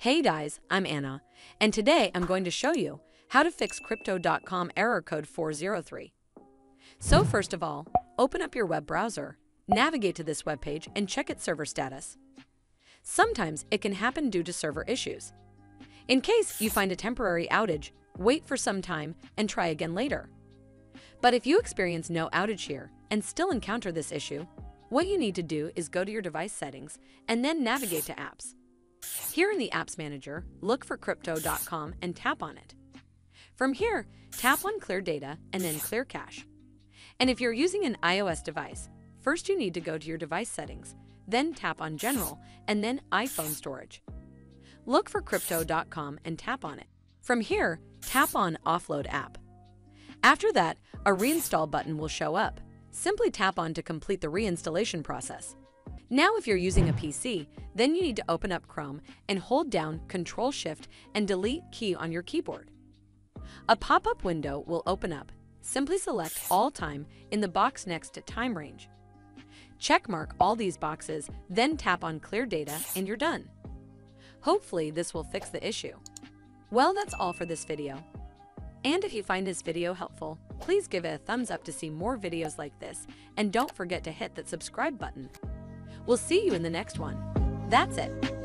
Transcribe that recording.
Hey guys, I'm Anna, and today I'm going to show you how to fix Crypto.com error code 403. So first of all, open up your web browser, navigate to this web page, and check its server status. Sometimes it can happen due to server issues. In case you find a temporary outage, wait for some time and try again later. But if you experience no outage here and still encounter this issue, what you need to do is go to your device settings and then navigate to apps. Here in the Apps Manager, look for Crypto.com and tap on it. From here, tap on Clear Data and then Clear Cache. And if you're using an iOS device, first you need to go to your device settings, then tap on General and then iPhone Storage. Look for Crypto.com and tap on it. From here, tap on Offload App. After that, a reinstall button will show up. Simply tap on to complete the reinstallation process. Now if you're using a PC, then you need to open up Chrome and hold down Ctrl-Shift and Delete key on your keyboard. A pop-up window will open up. Simply select All Time in the box next to Time Range. Checkmark all these boxes, then tap on Clear Data and you're done. Hopefully this will fix the issue. Well, that's all for this video. And if you find this video helpful, please give it a thumbs up to see more videos like this, and don't forget to hit that subscribe button. We'll see you in the next one. That's it.